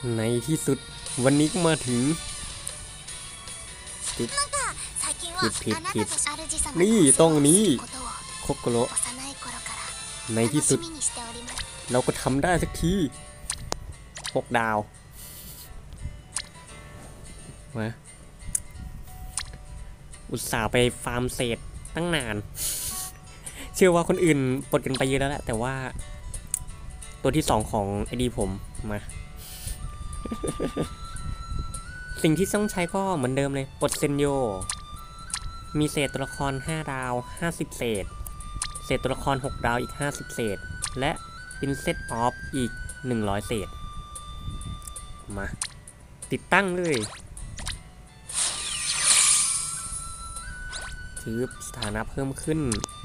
ในที่สุดวันนี้ก็มาถึงผิดนี่ต้องนี้โคโกโร่ในที่สุดเราก็ทำได้สักที6 ดาวมาอุตส่าห์ไปฟาร์มเศษตั้งนานเชื่อว่าคนอื่นปลดกันไปเยอะแล้วแหละแต่ว่าตัวที่2ของไอดีผมมาสิ่งที่ต้องใช้ก็เหมือนเดิมเลยปลดเซนโยมีเศษตัวละคร5 ดาว50 เศษตัวละคร6 ดาวอีก50 เศษและเป็นเซตออฟอีก100 เศษมาติดตั้งเลยถือสถานะเพิ่มขึ้น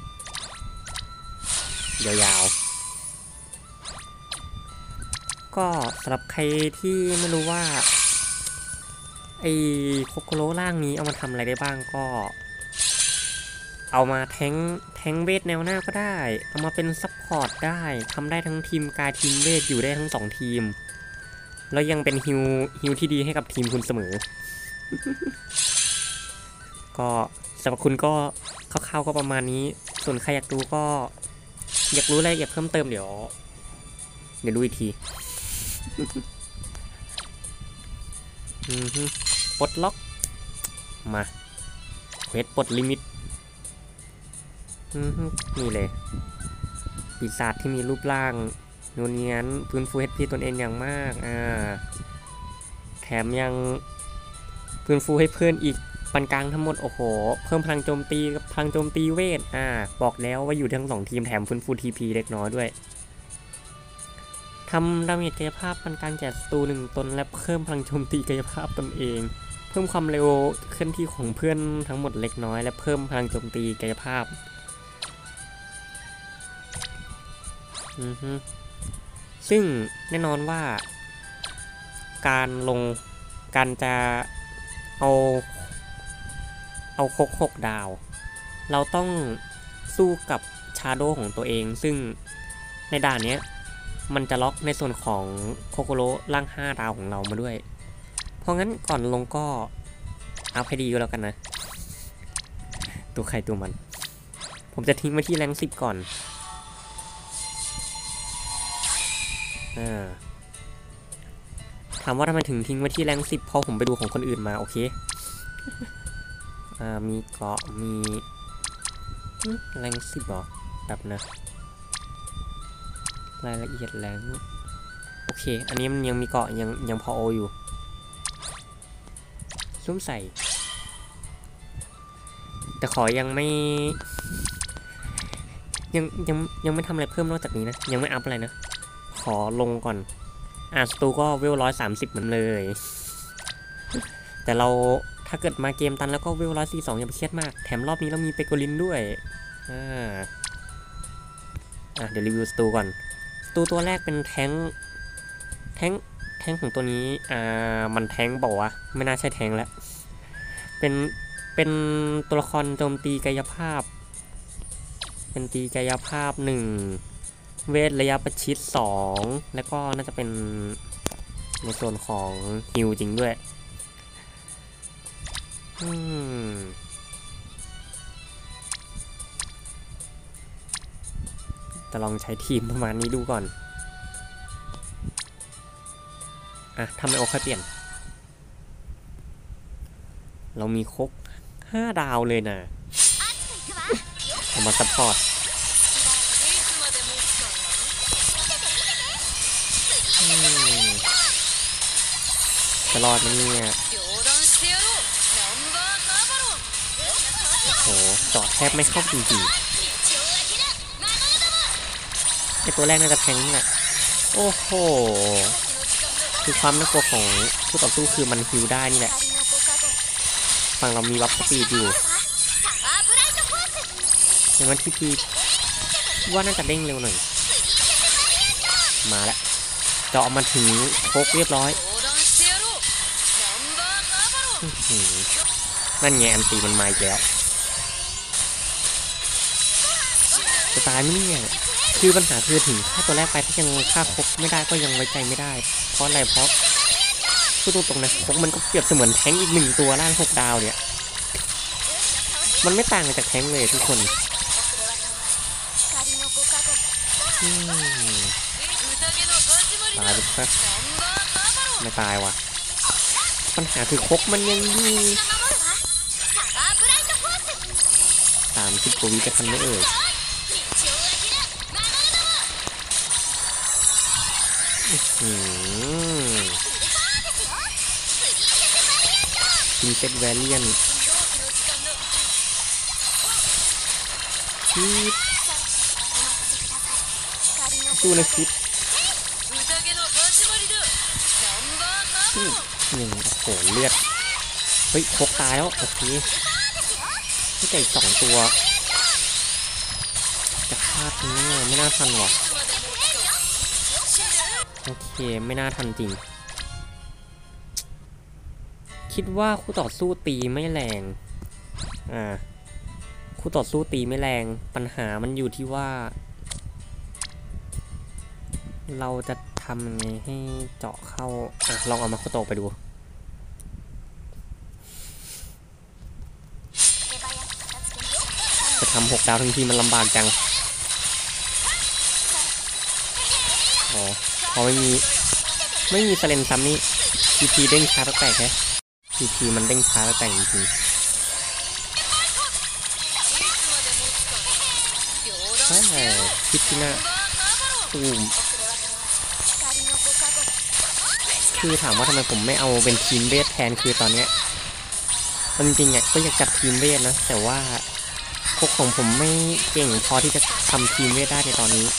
ยาวๆก็สำหรับใครที่ไม่รู้ว่าไอ้โคโคโร่ล่างนี้เอามาทำอะไรได้บ้างก็เอามาแทงเวทแนวหน้าก็ได้เอามาเป็นซัพพอร์ตได้ทำได้ทั้งทีมกายทีมเวทอยู่ได้ทั้ง2 ทีมแล้วยังเป็นฮิวที่ดีให้กับทีมคุณเสมอ ก็สำหรับคุณก็คร่าวๆก็ประมาณนี้ส่วนใครอยากดูก็อยากรู้อะไรอยากเพิ่มเติมเดี๋ยวดูอีกที ปลดล็อกมาเควสปลดลิมิตนี่เลยปีศาจที่มีรูปร่างนูนเนียนฟื้นฟู HP ตนเองอย่างมากแถมยังฟื้นฟูให้เพื่อนอีกปานกลางทั้งหมดโอ้โหเพิ่มพลังโจมตีกับพลังโจมตีเวทบอกแล้วว่าอยู่ทั้ง2 ทีมแถมฟื้นฟู TP เล็กน้อยด้วยทำดาเมจกายภาพปานกลางแก่ศัตรู1 ตนและเพิ่มพลังโจมตีกายภาพตนเองเพิ่มความเร็วเคลื่อนที่ของเพื่อนทั้งหมดเล็กน้อยและเพิ่มพลังโจมตีกายภาพซึ่งแน่นอนว่าการจะเอาครก6 ดาวเราต้องสู้กับชาโดว์ของตัวเองซึ่งในด่านนี้มันจะล็อกในส่วนของโคโกโร่ล่าง5 ดาวของเรามาด้วยเพราะงั้นก่อนลงก็อัพให้ดีก็แล้วกันนะตัวใครตัวมันผมจะทิ้งไว้ที่แรง10ก่อนถามว่าทำไมถึงทิ้งไว้ที่แรง10เพราะผมไปดูของคนอื่นมาโอเคมีเกาะมีแรง10หรอแบบนะรายละเอียดแรงโอเคอันนี้มันยังมีเกาะยังพอโออยู่ซุ้มใส่แต่ขอยังไม่ไม่ทำอะไรเพิ่มนอกจากนี้นะยังไม่อัพอะไรนะขอลงก่อนสตูก็เวล130เหมือนเลยแต่เราถ้าเกิดมาเกมตันแล้วก็เวล142อย่าไปเครียดมากแถมรอบนี้เรามีเปโกลินด้วยเดี๋ยวรีวิวสตูก่อนสตูตัวแรกเป็นแท้งของตัวนี้มันแท้งบอกว่าไม่น่าใช่แท้งแล้วเป็นตัวละครโจมตีกายภาพเป็นตีกายภาพ1เวทระยะประชิด2แล้วก็น่าจะเป็นในส่วนของฮิวจริงด้วยจะลองใช้ทีมประมาณนี้ดูก่อนทำไมโอค่อยเปลี่ยนเรามีครบ5 ดาวเลยนะเอามาซัพพอร์ตจะรอดไหมเนี่ยโอ้โหจอดแทบไม่เข้าจริงๆไอตัวแรกน่าจะแทงนี่แหละโอ้โหคือความน่ากลัวของผู้ต่อสู้คือมันฮิวได้นี่แหละฝั่งเรามีวัปสปีดอยู่แต่มันทีว่าน่าจะเด้งเร็วหน่อยมาแล้วเจาะมาถึงโคกเรียบร้อยนั่นไงอันตีมันมาอีกแล้วจะตายไหมเนี่ยคือปัญหาคือถึงฆ่าตัวแรกไปถ้ายังฆ่าครบไม่ได้ก็ยังไว้ใจไม่ได้เพราะอะไรเพราะพูดตรงๆนะผมมันก็เปรียบเสมือนแท้งอีก1 ตัวร่าง6 ดาวเนี่ยมันไม่ต่างจากแท้งเลยทุกคนตายไปซะไม่ตายว่ะปัญหาคือคกมันยังอยู่30 กว่าวิจะทันไหมเอ่ยกินเซตแวเลียนชีดดูนะคลิป1 โอ้โหเลือดเฮ้ยคกตายแล้วโอเคไม่ไก่2 ตัวจะฆ่าทันไม่น่าทันหรอกโอเคไม่น่าทันจริงคิดว่าคู่ต่อสู้ตีไม่แรงคู่ต่อสู้ตีไม่แรงปัญหามันอยู่ที่ว่าเราจะทำยังไงให้เจาะเข้าลองเอามาโคโตะไปดูจะทำ6 ดาวทั้งทีมันลำบากจังอ๋อพอไม่มีสเลนซ้ำนี่PPเด้งช้าแล้วแตกแค่PPมันเด้งช้าแล้วแตกจริงๆใช่คิดที่หน้าตูมคือถามว่าทำไมผมไม่เอาเป็นทีมเวทแทนคือตอนเนี้ยจริงๆก็อยากจัดทีมเวทนะแต่ว่าพวกของผมไม่เก่งพอที่จะทำทีมเวทได้ในตอนนี้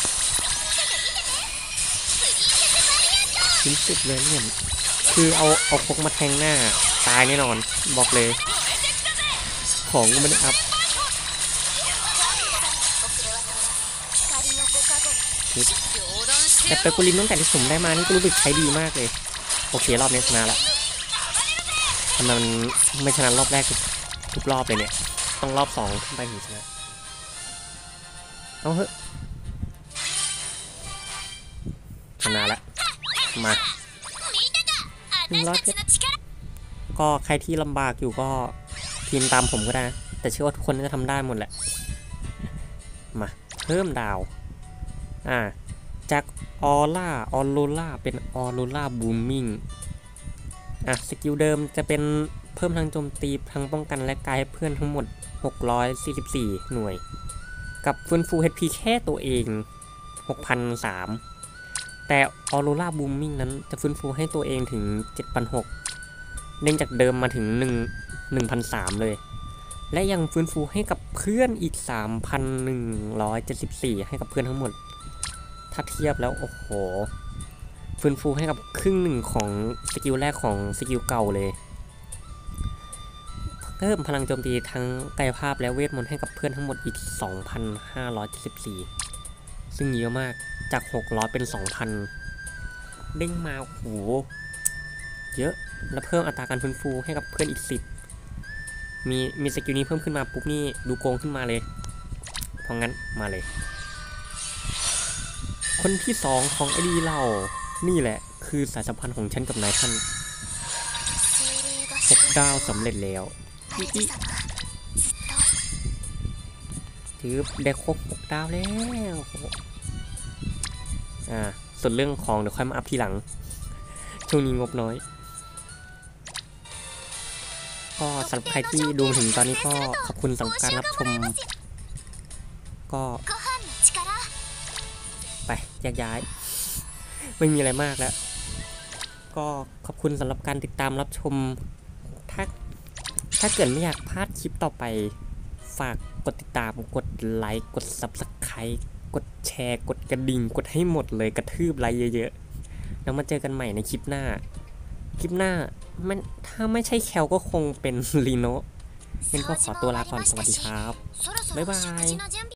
ทีมสุดเลยเนี่ยคือเอาพกมาแทงหน้าตายแน่นอนบอกเลยของก็ไม่ได้อัพแต่เปกูลินตั้งแต่ที่ผมได้มานี่ก็รู้สึกใช้ดีมากเลยโอเครอบนี้ชนะละทำไมมันไม่ชนะรอบแรกทุกรอบเลยเนี่ยต้องรอบ2ขึ้นไปถึงชนะเอาเถอะชนะละมาก็ใครที่ลำบากอยู่ก็พิมพ์ตามผมก็ได้แต่เชื่อว่าทุกคนจะทำได้หมดแหละมาเพิ่มดาวจากออโรล่าเป็นออโรล่าบูมมิ่งสกิลเดิมจะเป็นเพิ่มทั้งโจมตีทั้งป้องกันและกายให้เพื่อนทั้งหมด644 หน่วยกับฟื้นฟู HP แค่ตัวเอง 6,003 แต่ออโรล่าบูมมิ่งนั้นจะฟื้นฟูให้ตัวเองถึง 7,600 เด้งจากเดิมมาถึง 1,003 เลยและยังฟื้นฟูให้กับเพื่อนอีก 3,174 ให้กับเพื่อนทั้งหมดถ้าเทียบแล้วโอ้โหฟื้นฟูให้กับครึ่งหนึ่งของสกิลแรกของสกิลเก่าเลยเพิ่มพลังโจมตีทั้งกายภาพและเวทมนต์ให้กับเพื่อนทั้งหมดอีก 2,574 ซึ่งเยอะมากจาก 600 เป็น 2,000 เด้งมาโอ้โหเยอะแล้วเพิ่มอัตราการฟื้นฟูให้กับเพื่อนอีก 10มีสกิลนี้เพิ่มขึ้นมาปุ๊บนี่ดูโกงขึ้นมาเลยเพราะงั้นมาเลยคนที่2ของไอดีเรานี่แหละคือสายสัมพันธ์ของฉันกับนายท่าน6 ดาวสำเร็จแล้วถือได้ครบ6 ดาวแล้วส่วนเรื่องของเดี๋ยวค่อยมาอัพทีหลังช่วงนี้งบน้อยก็สำหรับใครที่ดูถึงตอนนี้ก็ขอบคุณสำหรับการรับชมก็ไปแยกย้ายไม่มีอะไรมากแล้วก็ขอบคุณสำหรับการติดตามรับชมถ้าเกิดไม่อยากพลาดคลิปต่อไปฝากกดติดตามกดไลค์กด Subscribe กดแชร์กดกระดิ่งกดให้หมดเลยกระทืบไลค์เยอะๆแล้วมาเจอกันใหม่ในคลิปหน้าถ้าไม่ใช่แคลก็คงเป็นลีโน่งั้นก็ขอตัวลาก่อนสวัสดีครับบ๊ายบาย